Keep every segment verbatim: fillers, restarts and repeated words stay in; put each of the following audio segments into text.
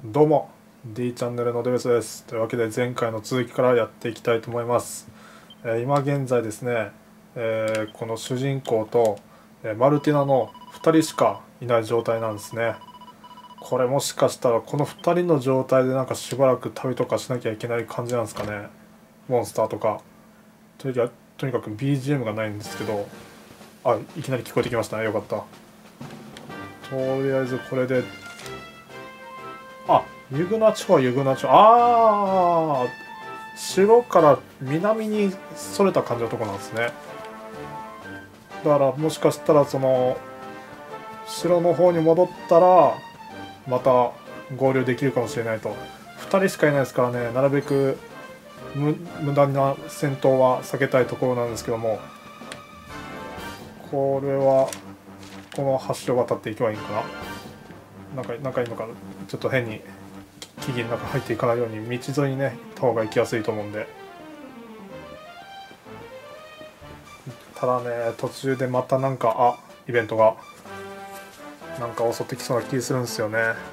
どうも D チャンネルのデベスです。というわけで前回の続きからやっていきたいと思います。えー今現在ですね、えーこの主人公と、えーマルティナのふたりしかいない状態なんですね。これもしかしたらこのふたりの状態でなんかしばらく旅とかしなきゃいけない感じなんですかね。モンスターとか。とにかくとにかく ビージーエム がないんですけど、あ、いきなり聞こえてきましたね。よかった。とりあえずこれで、あ、ユグナチョはユグナチョ。あー、城から南にそれた感じのとこなんですね。だからもしかしたらその城の方に戻ったらまた合流できるかもしれないと。ふたりしかいないですからね、なるべく無無駄な戦闘は避けたいところなんですけども、これはこの橋を渡っていけばいいのかな。なんかなんかいいのかな。ちょっと変に木々の中入っていかないように道沿いにね行った方が行きやすいと思うんで。ただね、途中でまたなんか、あ、イベントがなんか襲ってきそうな気するんですよね。や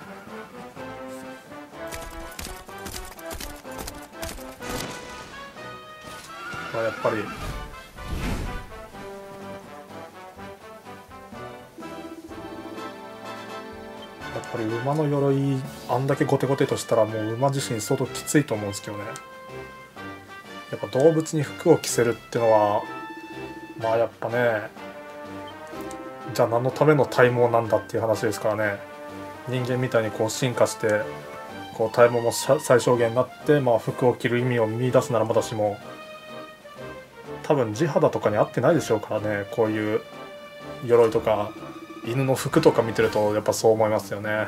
っぱりやっぱり馬の鎧あんだけゴテゴテとしたらもう馬自身相当きついと思うんですけどね。やっぱ動物に服を着せるってのはまあやっぱね、じゃあ何のための体毛なんだっていう話ですからね。人間みたいにこう進化してこう体毛も最小限になって、まあ、服を着る意味を見出すならまだしも、多分地肌とかに合ってないでしょうからね。こういう鎧とか犬の服とか見てるとやっぱそう思いますよね。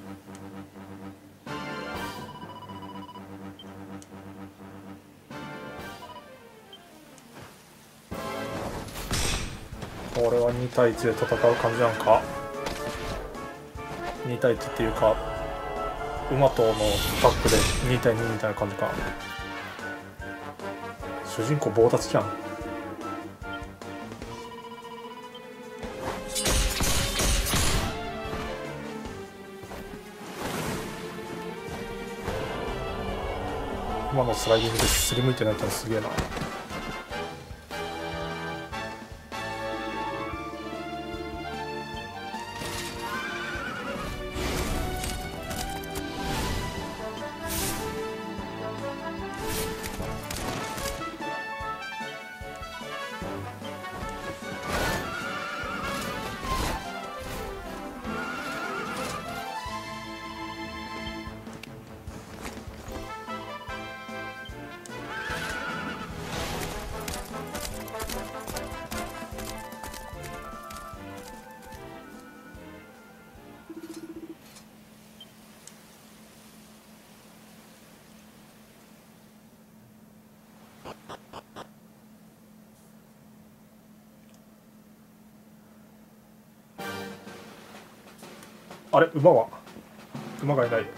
これはに対いちで戦う感じなんか。に対いちっていうか馬とのタッグでに対にみたいな感じか。主人公棒立ちじゃん。今のスライディングですりむいてないってのすげえな。あれ、馬は馬がいない。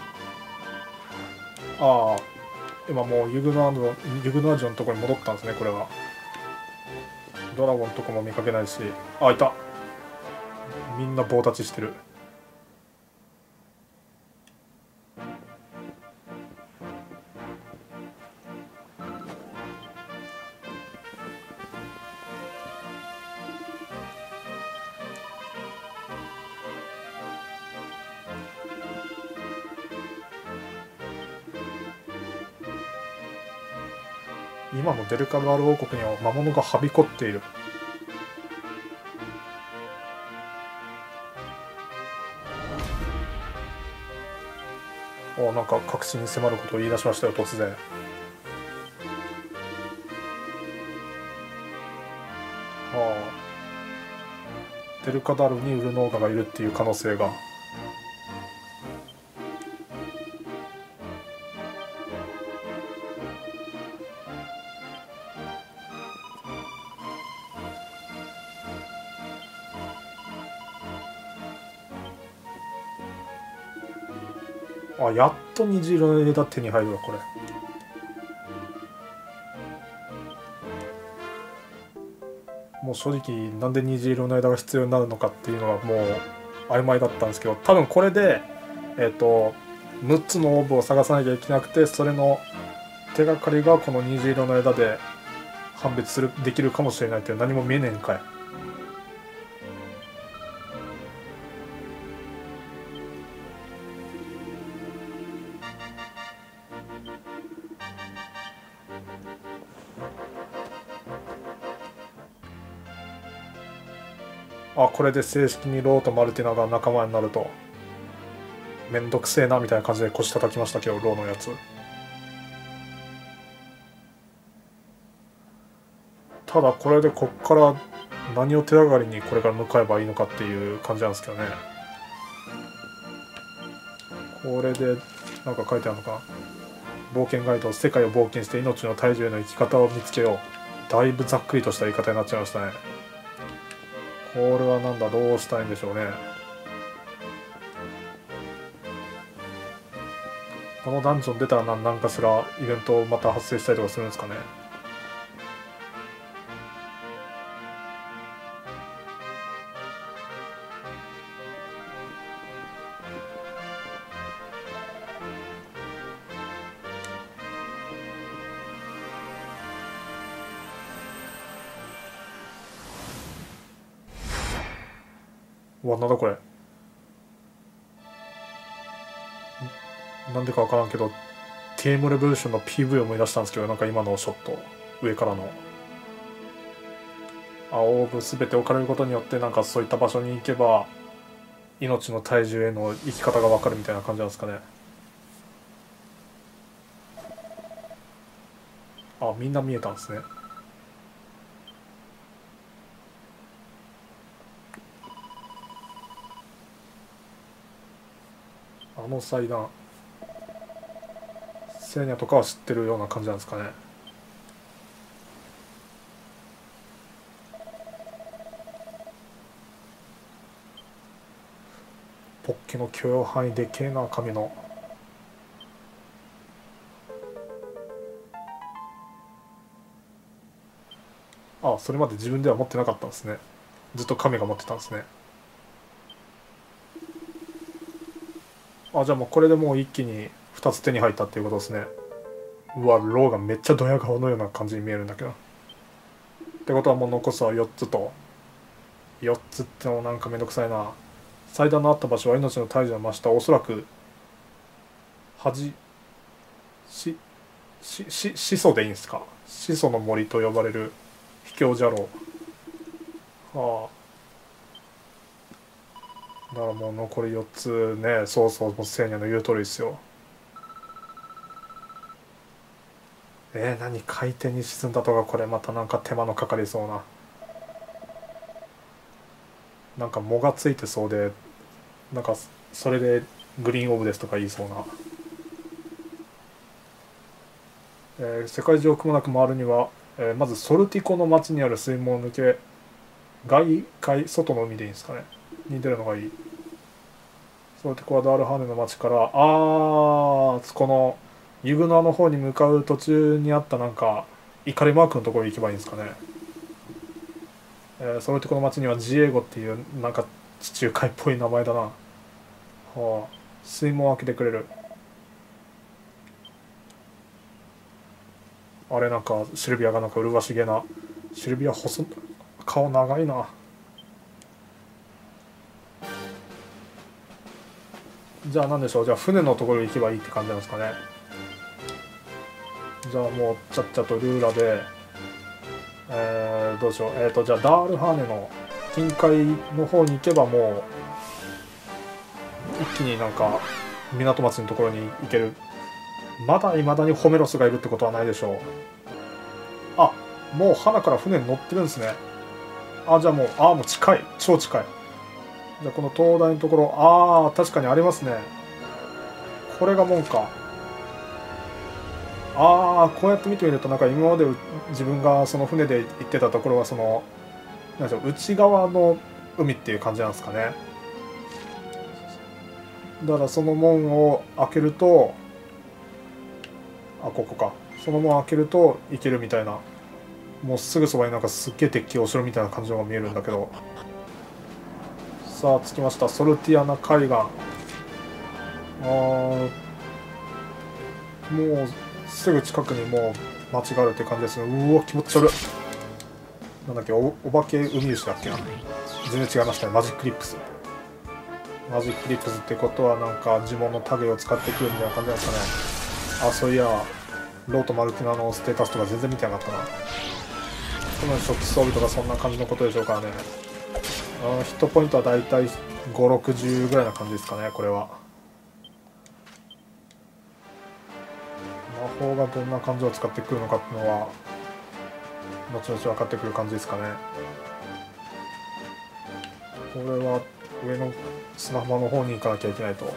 ああ、今もうユグナージョンユグナージョンのところに戻ったんですね。これはドラゴンとかも見かけないし。あ、いた。みんな棒立ちしてる。今のデルカバール王国には魔物がはびこっている。お、なんか確信に迫ることを言い出しましたよ、突然。はあ、デルカダルにウルノーガがいるっていう可能性が。あ、やっと虹色の枝手に入るわ。これもう正直なんで虹色の枝が必要になるのかっていうのはもう曖昧だったんですけど、多分これでえっ、とむっつのオーブを探さなきゃいけなくて、それの手がかりがこの虹色の枝で判別するできるかもしれないっていう。何も見えねえんかい。あ、これで正式にローとマルティナが仲間になると。めんどくせえなみたいな感じで腰叩きましたけど、ローのやつ。ただこれでこっから何を手がかりにこれから向かえばいいのかっていう感じなんですけどね。これでなんか書いてあるのかな。冒険ガイド、世界を冒険して命の大樹への生き方を見つけよう。だいぶざっくりとした言い方になっちゃいましたね。これはなんだ、どうしたいんでしょうね。このダンジョン出たら何何かしらイベントまた発生したりとかするんですかね。うわ、なんだこれ。なんでか分からんけど、テームレボリューションの ピーブイ を思い出したんですけど、なんか今のショット、上からの。青部全て置かれることによって、なんかそういった場所に行けば、命の体重への生き方が分かるみたいな感じなんですかね。あ、みんな見えたんですね。あの祭壇、セーニャとかは知ってるような感じなんですかね。ポッケの許容範囲でけえな、紙の。あ、それまで自分では持ってなかったんですね。ずっと亀が持ってたんですね。あ、じゃあもうこれでもう一気にふたつ手に入ったっていうことですね。うわ、ローがめっちゃドヤ顔のような感じに見えるんだけど。ってことはもう残すはよっつと。よっつってのもなんかめんどくさいな。祭壇のあった場所は命の大樹の真下、おそらく恥ししし始祖でいいんですか。始祖の森と呼ばれる秘境じゃろう。はあ、だからもう残りよっつね。そうそう、もうセーニャの言う通りですよ。えー、何、回転に沈んだとか、これまたなんか手間のかかりそうな。なんか藻がついてそうで、なんかそれでグリーンオブですとか言いそうな。えー世界中をくまなく回るには、えーまずソルティコの町にある水門を抜け、外海、外の海でいいんですかね、に出るのがいい。ソルティコはダールハーネの町から、あー、このユグナーの方に向かう途中にあったなんか怒りマークのところに行けばいいんですかね。えーソルティコの町にはジエゴっていうなんか地中海っぽい名前だな。はあ、水門を開けてくれる。あれ、なんかシルビアがなんか麗しげな。シルビア細顔長いな。じゃあ何でしょう。じゃあ船のところに行けばいいって感じなんですかね。じゃあもうちゃっちゃとルーラで、えー、どうしよう。えっ、ー、とじゃあダールハーネの近海の方に行けばもう一気になんか港町のところに行ける。まだいまだにホメロスがいるってことはないでしょう。あ、もう花から船に乗ってるんですね。あ、じゃあもう、ああ、もう近い。超近い。じゃあこの灯台のところ、ああ、確かにありますね。これが門か。ああ、こうやって見てみると、なんか今まで自分がその船で行ってたところは、その、なんでしょう、内側の海っていう感じなんですかね。だからその門を開けると、あ、ここか。その門を開けると行けるみたいな。もうすぐそばになんかすっげえ鉄器お城みたいな感じのが見えるんだけど。さあ着きました。ソルティアナ海岸。あーもうすぐ近くにもう町があるって感じですね。うわ気持ち悪い。なんだっけ、おお化け海牛だっけな。全然違いましたね。マジックリップス。マジックリップスってことはなんか呪文のタグを使ってくるみたいな感じなんですかね。あ、そういやローとマルティナのステータスとか全然見てなかったな。この初期装備とかそんな感じのことでしょうからね。あ、ヒットポイントはだいたいご、ろくじゅうぐらいな感じですかね、これは。魔法がどんな感じを使ってくるのかっていうのは後々分かってくる感じですかね。これは上の砂浜の方に行かなきゃいけないと。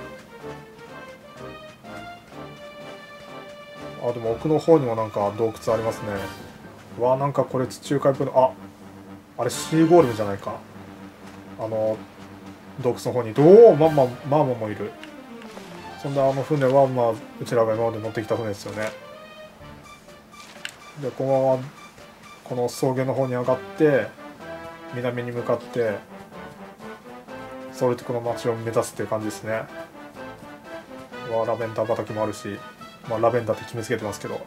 あ、でも奥の方にもなんか洞窟ありますね。わあ、なんかこれ地中海っぽいの。あ、あれシーゴーレムじゃないか。あの洞窟の方におお、まんまマーモンもいる。そんであの船はまあうちらが今まで乗ってきた船ですよね。でこのままこの草原の方に上がって南に向かってソルティクの街を目指すっていう感じですね。わあ、ラベンダー畑もあるし、まあ、ラベンダーって決めつけてますけど、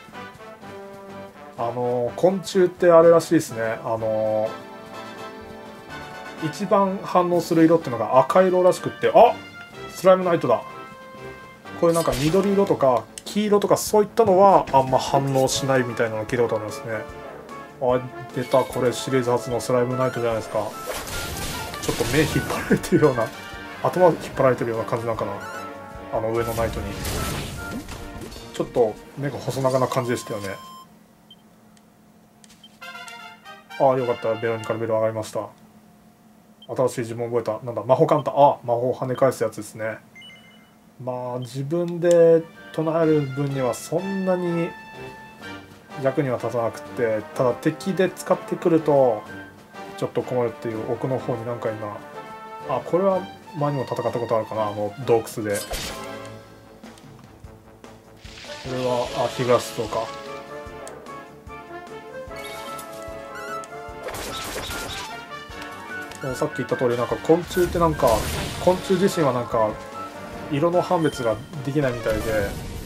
あのー、昆虫ってあれらしいですね。あのー、一番反応する色っていうのが赤色らしくって、あ、スライムナイトだ。こういうなんか緑色とか黄色とかそういったのはあんま反応しないみたいなのを聞いたことありますね。あ、出た。これシリーズ初のスライムナイトじゃないですか。ちょっと目引っ張られてるような、頭引っ張られてるような感じなんかな、あの上のナイトに。ちょっと目が細長な感じでしたよね。ああ、よかった。ベロニカのベル上がりました。新しい呪文覚えた。なんだ、魔法カウンター。あ、魔法を跳ね返すやつですね。まあ自分で唱える分にはそんなに役には立たなくて、ただ敵で使ってくるとちょっと困るっていう。奥の方になんか今、あ、これは前にも戦ったことあるかな、あの洞窟で。これはあヒガスとか。さっき言った通り、なんか昆虫ってなんか昆虫自身はなんか色の判別ができないみたいで、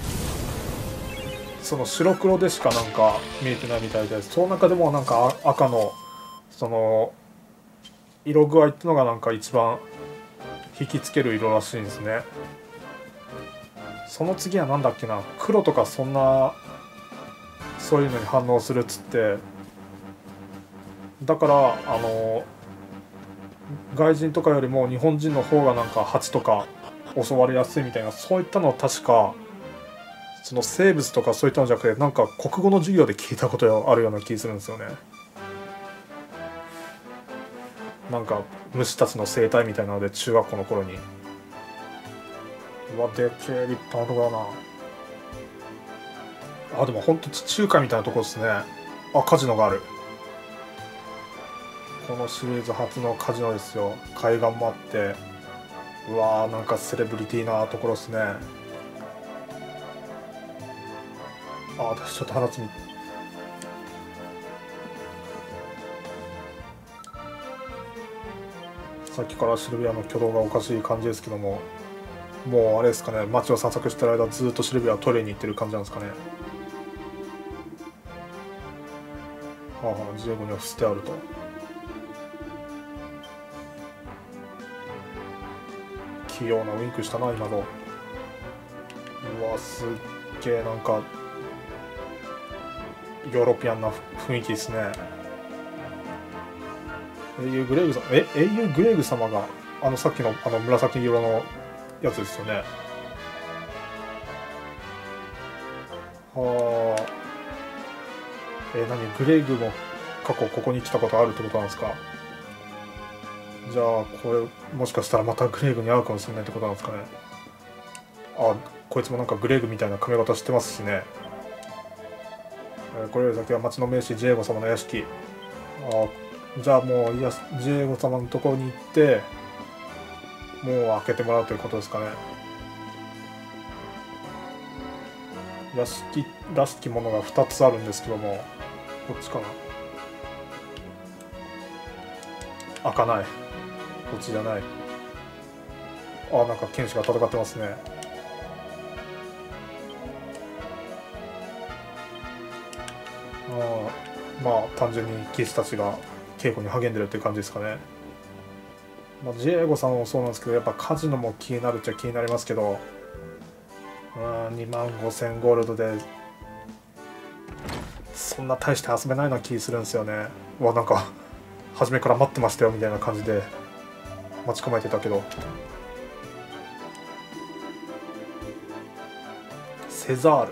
その白黒でしかなんか見えてないみたいで、その中でもなんか赤のその色具合ってのがなんか一番引きつける色らしいんですね。その次は何だっけな、黒とかそんなそういうのに反応するっつって、だからあの外人とかよりも日本人の方がなんか蜂とか襲われやすいみたいな、そういったのは確かその生物とかそういったのじゃなくて、なんか国語の授業で聞いたことがあるような気するんですよね。なんか虫たちの生態みたいなので中学校の頃に。うわ、でっけえ立派なとこだな。あ、でもほんと地中海みたいなとこですね。あ、カジノがある。このシリーズ初のカジノですよ。海岸もあって、うわー、なんかセレブリティなところですね。あ、私ちょっと話にさっきからシルビアの挙動がおかしい感じですけども、もうあれですかね、街を散策してる間ずっとシルビアはトイレに行ってる感じなんですかね。はあはあ、ジエゴには捨てあると。器用なウインクしたな今の。うわ、すっげえなんかヨーロピアンな雰囲気ですね。英雄グレイグさん、え、英雄グレイグ様があのさっきのあの紫色のやつですよね。はあ。えー、何、グレイグも過去ここに来たことあるってことなんですか。じゃあこれもしかしたらまたグレイグに会うかもしれないってことなんですかね。あ、こいつもなんかグレイグみたいな髪型してますしね。えー、これより先は町の名士ジェーゴ様の屋敷。あ、じゃあもういやジェーゴ様のところに行ってもう開けてもらうということですかね。屋敷らしきものがふたつあるんですけども、こっちかな。開かない。こっちじゃない。あ、なんか剣士が戦ってますね。 あまあ単純に騎士たちが稽古に励んでるっていう感じですかね。まあ、ジエゴさんもそうなんですけど、やっぱカジノも気になるっちゃ気になりますけど、うん、にまんごせんゴールドでそんな大して遊べないような気するんですよね。わ、なんか初めから待ってましたよみたいな感じで待ち構えてたけど。セザール、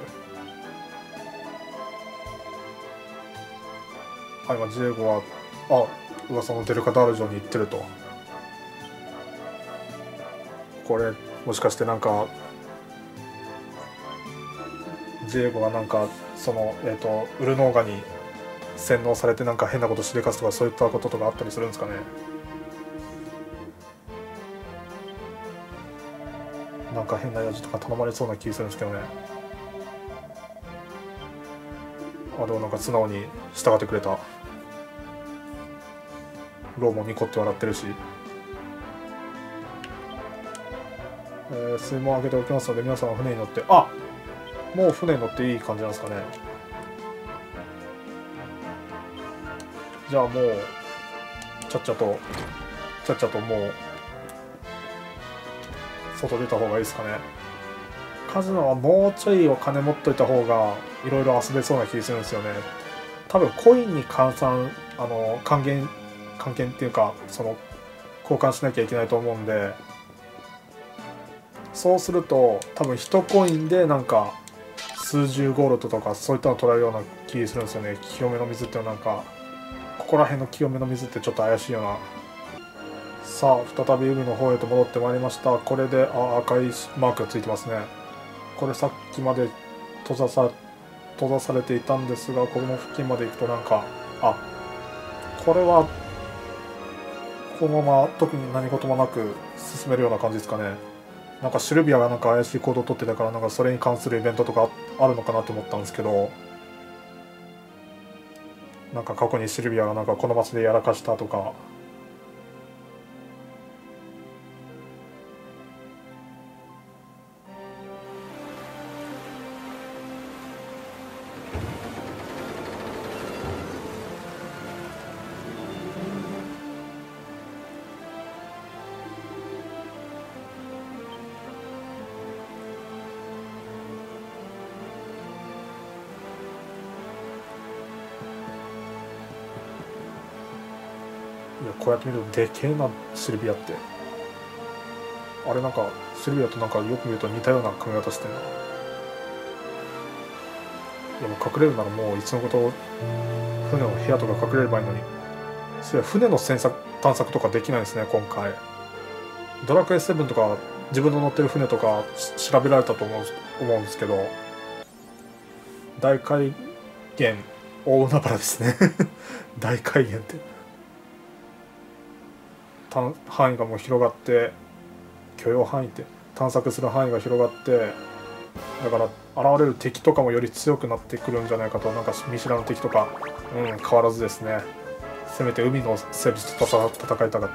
はい、まあ、ジエゴはあ噂のデルカダール城に行ってると。これもしかしてなんかジエゴがなんかそのえっ、ー、とウルノーガに洗脳されてなんか変なことしでかすとかそういったこととかあったりするんですかね。なんか変な用事とか頼まれそうな気するんですけどね。あ、でもなんか素直に従ってくれた。ローもニコって笑ってるし、えー、水門開けておきますので皆さんは船に乗って、あ、もう船に乗っていい感じなんですかね。じゃあもうちゃっちゃとちゃっちゃともう外出た方がいいですかね。カジノはもうちょいお金持っといた方がいろいろ遊べそうな気がするんですよね。多分コインに換算あの還元還元っていうかその交換しなきゃいけないと思うんで、そうすると多分いちコインでなんか数十ゴールドとかそういったの取られるような気がするんですよね。清めの水っていうのはなんかここら辺の清めの水ってちょっと怪しいような。さあ再び海の方へと戻ってまいりました。これであ赤いマークがついてますね。これさっきまで閉ざさ閉ざされていたんですが、この付近まで行くとなんか、あ、これはこのまま特に何事もなく進めるような感じですかね。なんかシルビアがなんか怪しい行動をとってたから、なんかそれに関するイベントとかあるのかなと思ったんですけど、なんか過去にシルビアがなんかこの街でやらかしたとか。いや、こうやって見るとでけえなシルビアって。あれなんかシルビアとなんかよく見ると似たような髪型してるな。いやもう隠れるならもういつのこと船の部屋とか隠れればいいのに。そういや船の探索探索とかできないですね今回。ドラクエセブンとか自分の乗ってる船とか調べられたと思う思うんですけど、大海原大海原ですね大海原って範囲がもう広がって、許容範囲って探索する範囲が広がって、だから現れる敵とかもより強くなってくるんじゃないかと。なんか見知らぬ敵とか、うん、変わらずですね。せめて海の生物と戦いたかった。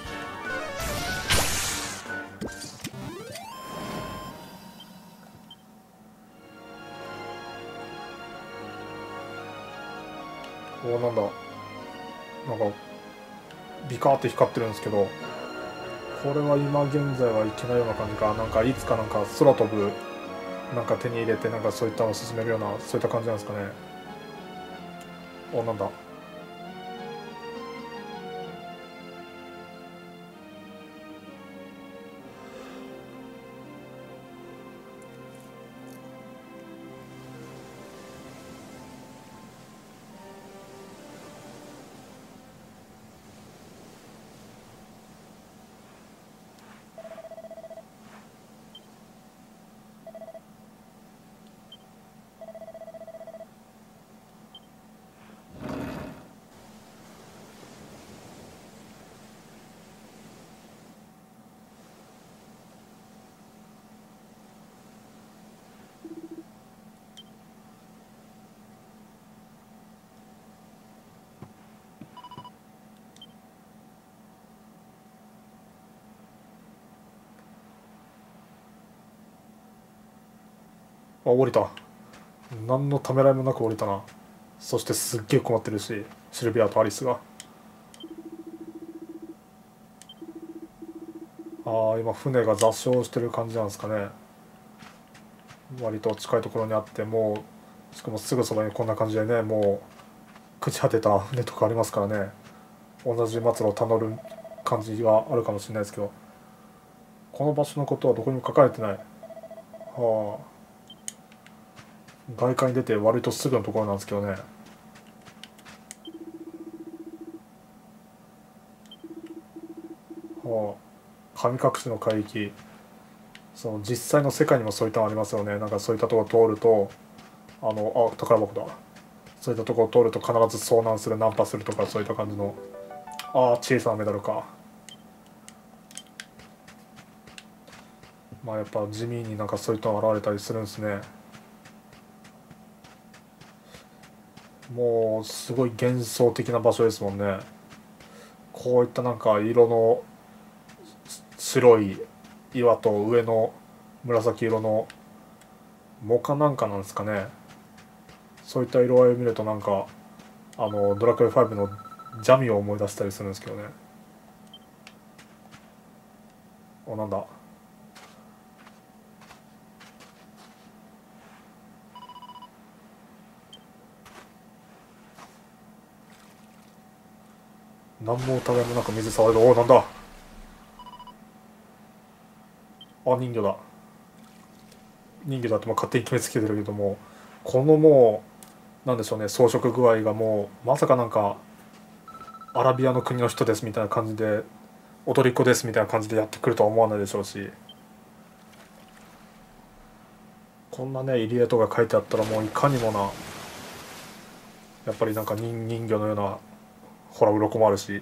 おお、なんだ、なんかビカーって光ってるんですけど、これは今現在はいけないような感じか。なんかいつかなんか空飛ぶなんか手に入れてなんかそういったのを進めるようなそういった感じなんですかね。お、なんだ、あ、降りた。何のためらいもなく降りたな。 そしてすっげえ困ってるし、シルビアとアリスが。ああ、今船が座礁してる感じなんですかね。割と近いところにあって、もうしかもすぐそばにこんな感じでね、もう朽ち果てた船とかありますからね。同じ末路をたどる感じがあるかもしれないですけど、この場所のことはどこにも書かれてない。はあ、外界に出て割とすぐのところなんですけどね。はあ、神隠しの海域、その実際の世界にもそういったのありますよね。なんかそういったところ通ると、あの、あ、宝箱だ。そういったところを通ると必ず遭難する、ナンパするとか、そういった感じの。ああ、小さなメダルか。まあやっぱ地味になんかそういったの現れたりするんですね。もうすごい幻想的な場所ですもんね。こういったなんか色の白い岩と上の紫色のモカなんかなんですかね。そういった色合いを見るとなんかあのドラクエファイブのジャミを思い出したりするんですけどね。お、なんだ。何も疑いもなく水触れる。お、なんだ。あ、人魚だ。人魚だってもう勝手に決めつけてるけども、このもうなんでしょうね、装飾具合がもうまさかなんかアラビアの国の人ですみたいな感じで、踊り子ですみたいな感じでやってくるとは思わないでしょうし、こんなね入江とか書いてあったらもういかにもな、やっぱりなんか人人魚のような、ほら鱗もあるし、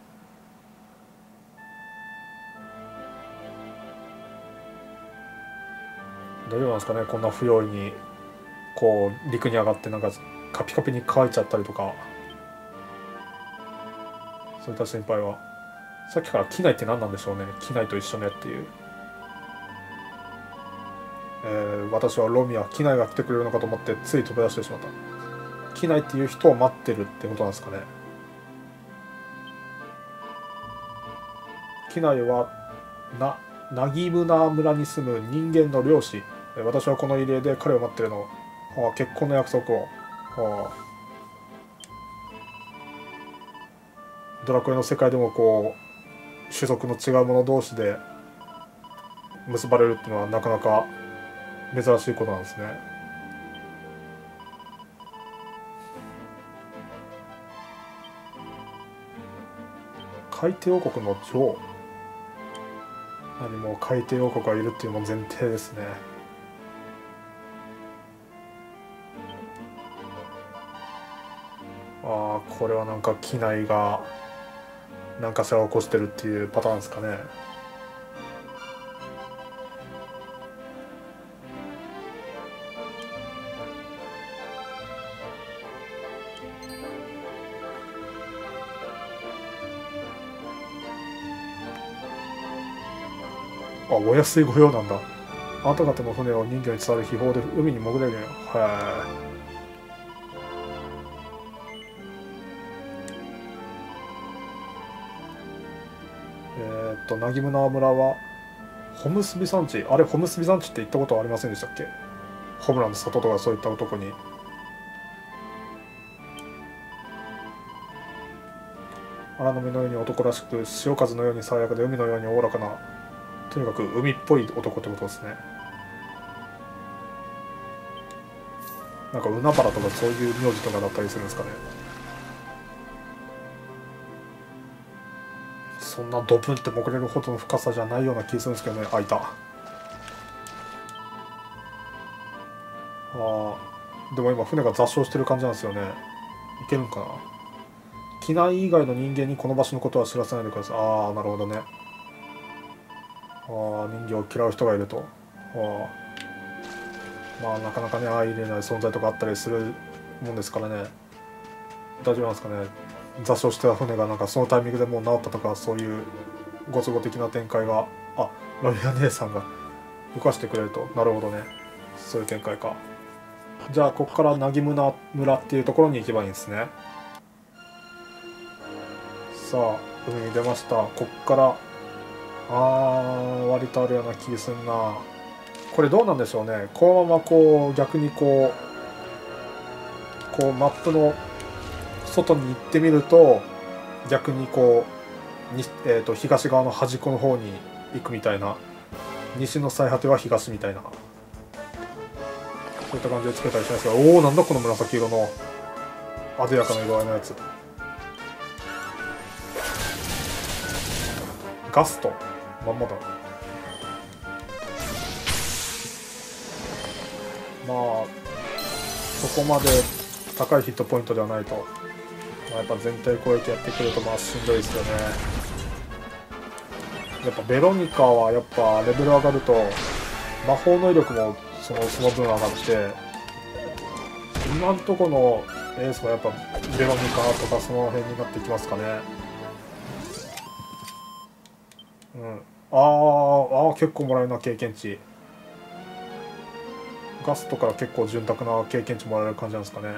大丈夫なんですかね、こんな不用意にこう陸に上がってなんかカピカピに乾いちゃったりとか、そういった心配は。さっきから機内って何なんでしょうね、機内と一緒ねっていう。えー、私はロミア、機内が来てくれるのかと思ってつい飛び出してしまった。機内っていう人を待ってるってことなんですかね。機内はなナギムナ村に住む人間の漁師。私はこの入り江で彼を待ってるの。はあ、結婚の約束を。はあ、ドラクエの世界でもこう種族の違う者同士で結ばれるっていうのはなかなか珍しいことなんですね。海底王国の女王。何も海底王国がいるっていうのも前提ですね。ああ、これはなんか機内が何かしら起こしてるっていうパターンですかね。あ、お安い御用なんだ。あなた方の船を人魚に伝わる秘宝で海に潜れるよ。はい。えーっと、ナギムナ村は、ホムスビ山地。あれ、ホムスビ山地って行ったことはありませんでしたっけ？ホムラの里とかそういった男に。荒波のように男らしく、潮風のように爽やかで海のようにおおらかな、とにかく海っぽい男ってことですね。なんか海原とかそういう名字とかだったりするんですかね。そんなドブンって潜れるほどの深さじゃないような気がするんですけどね。あ、いた。ああ、でも今船が座礁してる感じなんですよね。いけるんかな。機内以外の人間にこの場所のことは知らせないでください。ああ、なるほどね。ああ、人形を嫌う人がいると。ああ、まあなかなかね相入れない存在とかあったりするもんですからね。大丈夫なんですかね。座礁してた船がなんかそのタイミングでもう治ったとか、そういうご都合的な展開が。あ、ロリア姉さんが動かしてくれると。なるほどね、そういう展開か。 じゃあここからなぎむな村っていうところに行けばいいんですね。さあ海に出ました。こっからあー割とあるような気すんな。これどうなんでしょうね。このままこう逆にこうこうマップの外に行ってみると逆にこうに、えー、と東側の端っこの方に行くみたいな、西の最果ては東みたいな、そういった感じでつけたりしますが、おおなんだこの紫色の艶やかな色合いのやつ。ガストまんまだ。まあそこまで高いヒットポイントではないと、まあ、やっぱ全体攻撃やってくるとまあしんどいですよね。やっぱベロニカはやっぱレベル上がると魔法の威力もそのその分上がって、今んとこのエースはやっぱベロニカとかその辺になってきますかね。うん、あーあー結構もらえるな経験値。ガストから結構潤沢な経験値もらえる感じなんですかね。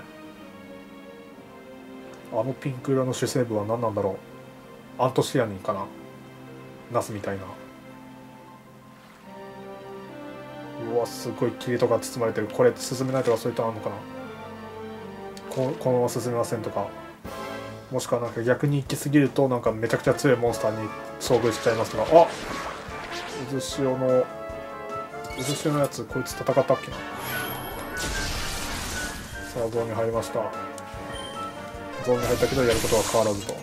あのピンク色の主成分は何なんだろう。アントシアニンかな、ナスみたいな。うわすごい霧とか包まれてる。これ進めないとかそういったのあるのかな。ここのまま進めませんとか、もしくはなんか逆に行き過ぎるとなんかめちゃくちゃ強いモンスターに遭遇しちゃいますとか。あ渦潮の渦潮のやつこいつ戦ったっけな。さあゾーンに入りました。ゾーンに入ったけどやることは変わらずと。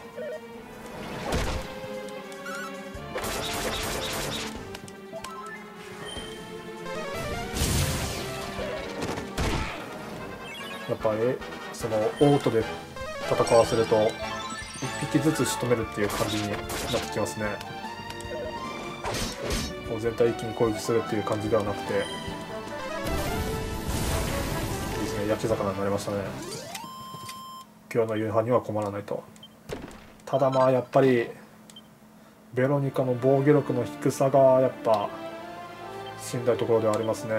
やっぱえそのオートで戦わせるといっぴきずつ仕留めるっていう感じになってきますね。もう全体一気に攻撃するっていう感じではなくて、いいですね。焼き魚になりましたね。今日の夕飯には困らないと。ただまあやっぱりベロニカの防御力の低さがやっぱしんどいところではありますね。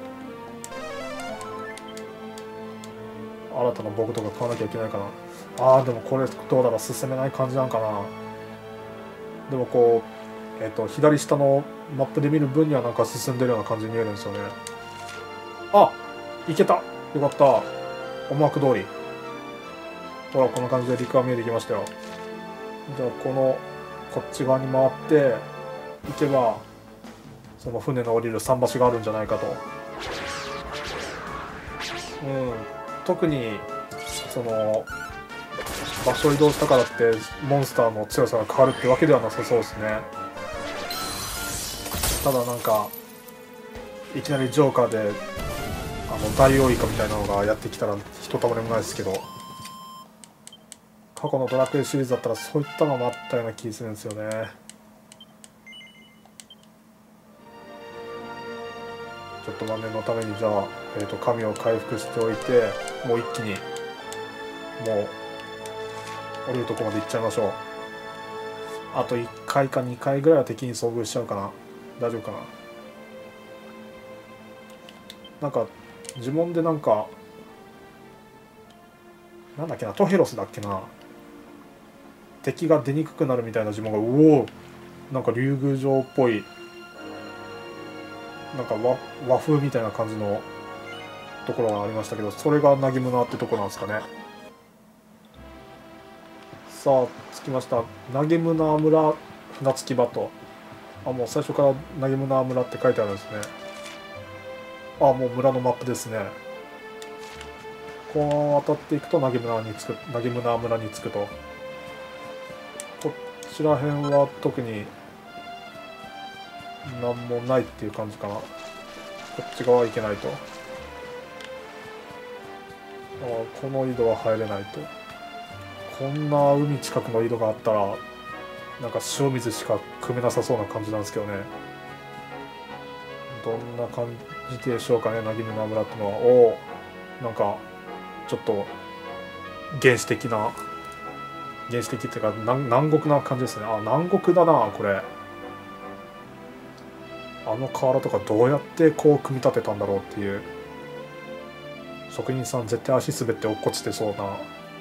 新たな防具とか買わなきゃいけないかな。あーでもこれどうだろう、進めない感じなんかな。でもこう、えー、と左下のマップで見る分にはなんか進んでるような感じに見えるんですよね。あいけた、よかった。思惑通り。ほらこんな感じで陸が見えてきましたよ。じゃあこのこっち側に回って行けばその船の降りる桟橋があるんじゃないかと。うん特にその場所を移動したからってモンスターの強さが変わるってわけではなさそうですね。ただなんかいきなりジョーカーであのダイオウイカみたいなのがやってきたらひとたまりもないですけど、過去のドラクエシリーズだったらそういったのもあったような気するんですよね。ちょっと万年のためにじゃあ、えー、と神を回復しておいて、もう一気にもう降りるとこまで行っちゃいましょう。あといっかいかにかいぐらいは敵に遭遇しちゃうかな。大丈夫かな。なんか呪文でなんかなんだっけな、トヘロスだっけな、敵が出にくくなるみたいな呪文が、うおなんか竜宮城っぽいなんか 和, 和風みたいな感じのところがありましたけど、それがなぎむなってとこなんですかね。さあ着きました。なぎむな村船着き場と。あもう最初からなぎむな村って書いてあるんですね。あもう村のマップですね。こう渡っていくとなぎむなに着く、なぎむな村に着くと。こちら辺は特になんもないっていう感じかな。こっち側は行けないと。あこの井戸は入れないと。こんな海近くの井戸があったらなんか塩水しか汲めなさそうな感じなんですけどね。どんな感じでしょうかね、なぎむな村ってのは。おおなんかちょっと原始的な原始的っていうか南南国な感じですね。あ南国だなこれ。あの瓦とかどうやってこう組み立てたんだろうっていう職人さん絶対足滑って落っこちてそうな。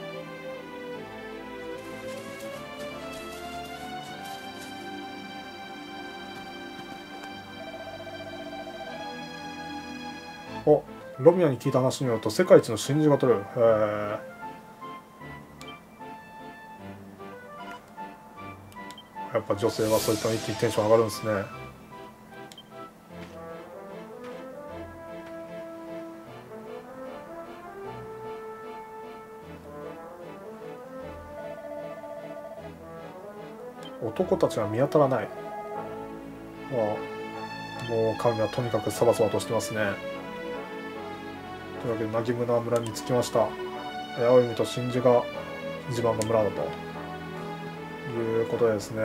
お、ロミアに聞いた話によると世界一の真珠が取れる。へえ。やっぱ女性はそういったの一気にテンション上がるんですね。男たちは見当たらない。ああ、もう神はとにかくサバサバとしてますね。というわけで、ナギムナ村に着きました。青い海と真珠が自慢の村だということでですね、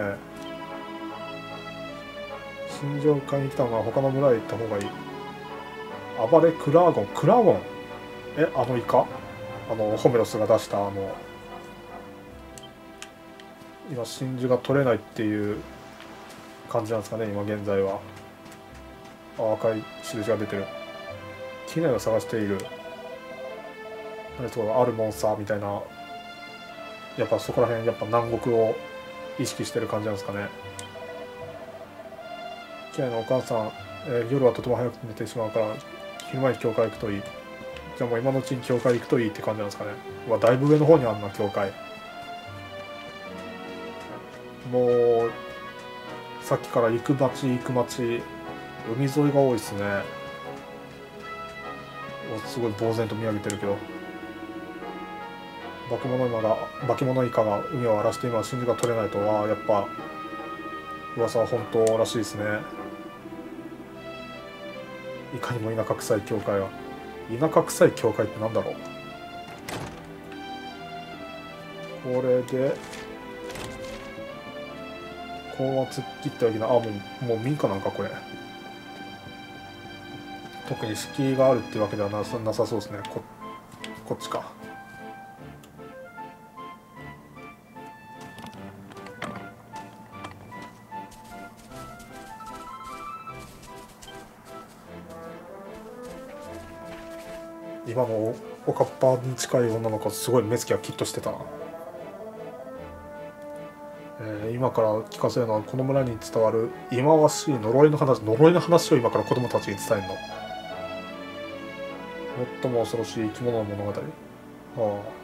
真珠を買いに来たのは他の村へ行った方がいい。暴れクラーゴン。クラーゴン、え、あのイカ、あのホメロスが出したあの、今真珠が取れないっていう感じなんですかね、今現在は。あ、赤い印が出てる。機内を探している。何とかあるモンスターみたいな。やっぱそこら辺、やっぱ南国を意識してる感じなんですかね。機内のお母さん、えー夜はとても早く寝てしまうから昼前に教会行くといい。じゃあもう今のうちに教会行くといいって感じなんですかね。うわ、だいぶ上の方にあんな教会。もうさっきから行く町行く町、海沿いが多いですね。お、すごい呆然と見上げてるけど、化け物今が化け物イカが海を荒らして今真珠が取れないとは、やっぱ噂は本当らしいですね。いかにも田舎臭い教会は。田舎臭い教会ってなんだろう。これで高圧切ってはいけない。あ、もうもう民家なんかこれ。特に敷居があるっていうわけではなさなさそうですね。ここっちか。今のおおかっぱに近い女の子、すごい目つきがキッとしてたな。えー今から聞かせるのは、この村に伝わる忌まわしい呪いの話。呪いの話を今から子供たちに伝えるの。最も恐ろしい生き物の物語。はあ。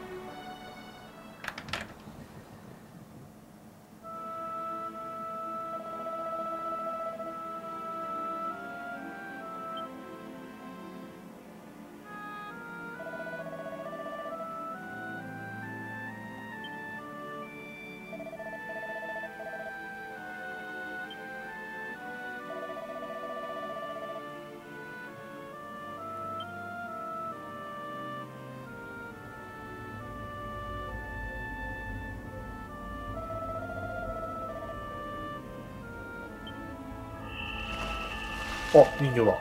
あ、人形だ。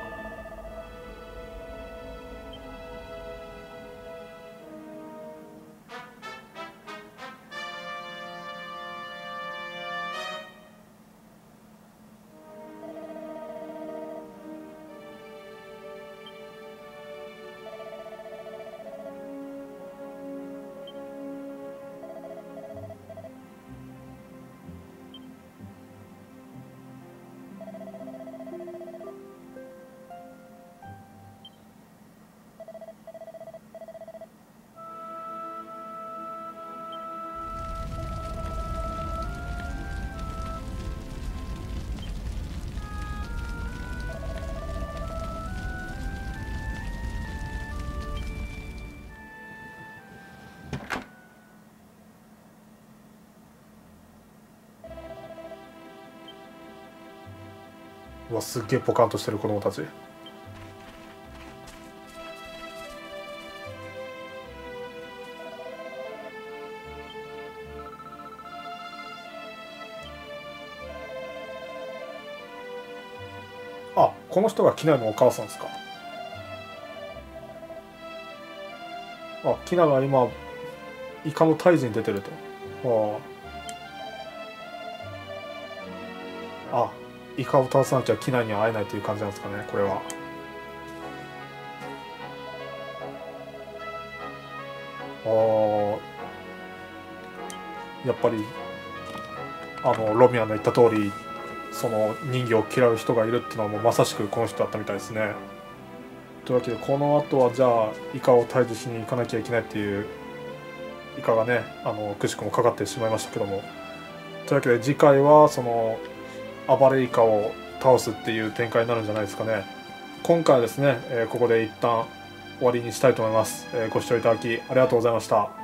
うわ、すっげえポカンとしてる子供たち。あ、この人がキナのお母さんですか。あ、キナが今イカの退治に出てると。はあ。あ、イカを倒さなきゃキナには会えないという感じなんですかね、これは。 あーやっぱりあのロミアの言った通り、その人魚を嫌う人がいるっていうのはもうまさしくこの人だったみたいですね。というわけでこの後はじゃあイカを退治しに行かなきゃいけないっていうイカがね、あのくしくもかかってしまいましたけども、というわけで次回はその暴れイカを倒すっていう展開になるんじゃないですかね。今回はですね、えーここで一旦終わりにしたいと思います。えーご視聴いただきありがとうございました。